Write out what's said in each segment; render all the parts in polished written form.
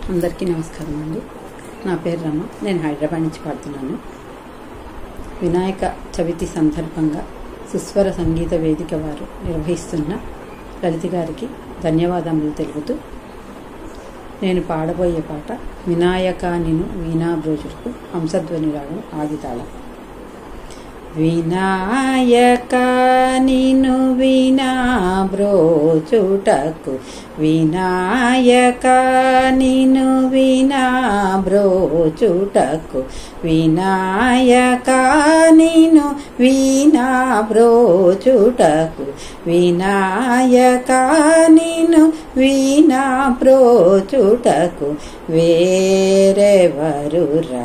అందరికీ నమస్కారం అండి. నా పేరు రమ. నేను హైదరాబాద్ నుంచి పాడుతున్నాను. వినాయక చవితి సందర్భంగా సుస్వర సంగీత వేదిక వారు నిర్వహిస్తున్న లలిత గారికి ధన్యవాదములు తెలుపుతూ నేను పాడబోయే పాట వినాయక నిను వీణా బ్రోచుటకు హంసధ్వని రాగం ఆదితాళం. వినాయక నిను వీణా బ్రోచుటకు, వినాయక నిను వీణా బ్రోచుటకు, వినాయక నిను వీణా బ్రోచుటకు, వినాయక నిను వీణా బ్రోచుటకు వేరెవరురా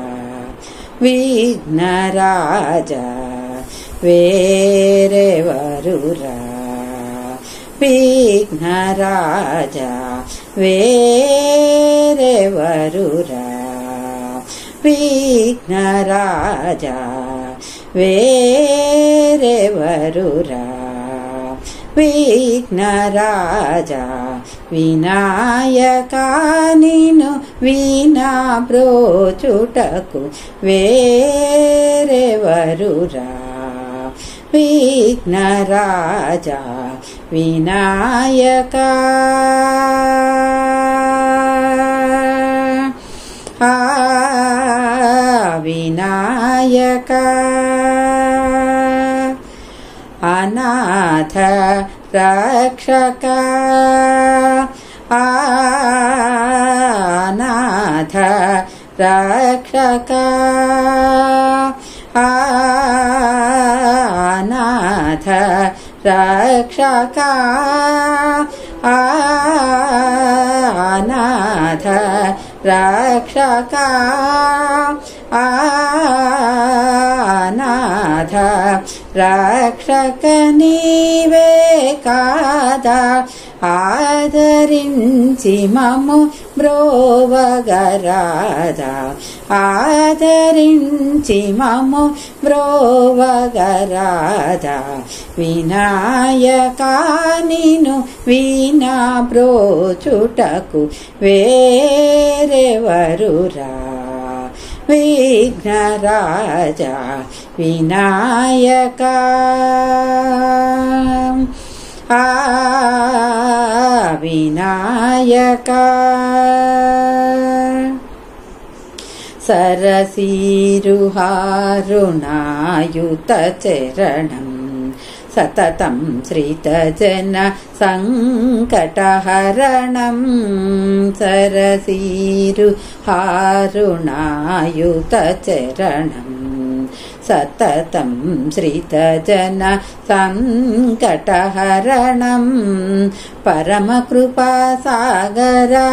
విఘ్నరాజా, వేరెవరురా విఘ్నరాజా, వేరెవరురా విఘ్నరాజా, వేరెవరురా విఘ్నరాజా, వినాయక నిను వీణా బ్రోచుటకు వేరెవరురా విఘ్నరాజా, వినాయక వినాయక అనాథ రక్షక, అనాథ రక్షక, అనాథ రక్షక, అనాథ రక్షక, అనాథ రక్షక నీవే కాదా ఆదరించి మమ్ము బ్రోవగరాదా, ఆదరించి మమ్ము బ్రోవగరాదా, వినాయక నిను వీణా బ్రోచుటకు వేరెవరురా విఘ్నరాజా, వినాయక వినాయక సరసీరుహారుణాయుత చరణం సతతం శ్రీతజన సంకటహరణం, సరసీరుహారుణాయుత చరణం సతతం శ్రీతజన సంకటహరణం, పరమకృపా సాగరా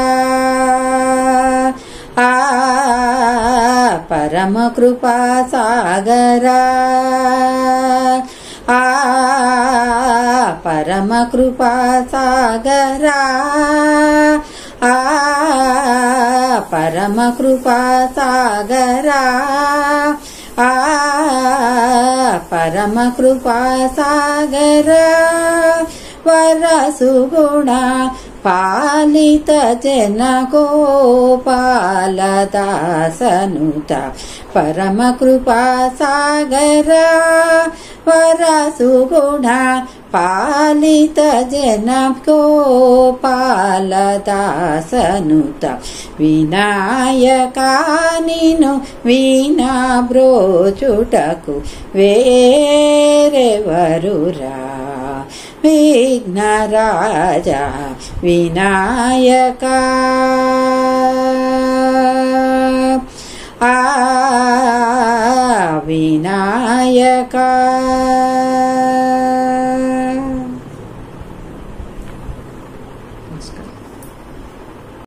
పరమకృపా సాగరా, పరమకృపా సాగరా, పరమకృపా సాగరా, పరమకృపా సాగరా, వరసుగుణ పాలిత జన గోపాలదాసనుత, పరమకృపా సాగరా, వరసుగుణ పాలిత జన గోపాలదాసనుత, వినాయక నిను వీణా బ్రోచుటకు వేరెవరురా విఘ్నరాజా, వినాయక వినాయక